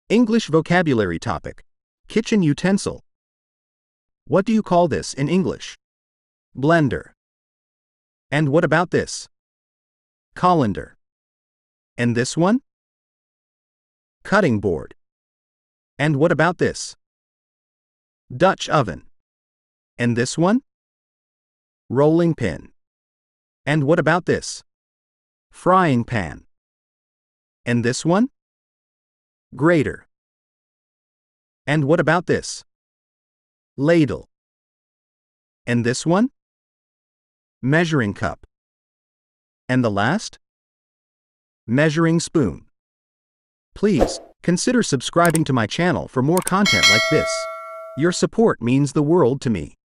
English vocabulary topic. Kitchen utensil. What do you call this in English? Blender. And what about this? Colander. And this one? Cutting board. And what about this? Dutch oven. And this one? Rolling pin. And what about this? Frying pan. And this one? Grater. And what about this? Ladle. And this one? Measuring cup. And the last? Measuring spoon. Please consider subscribing to my channel for more content like this. Your support means the world to me.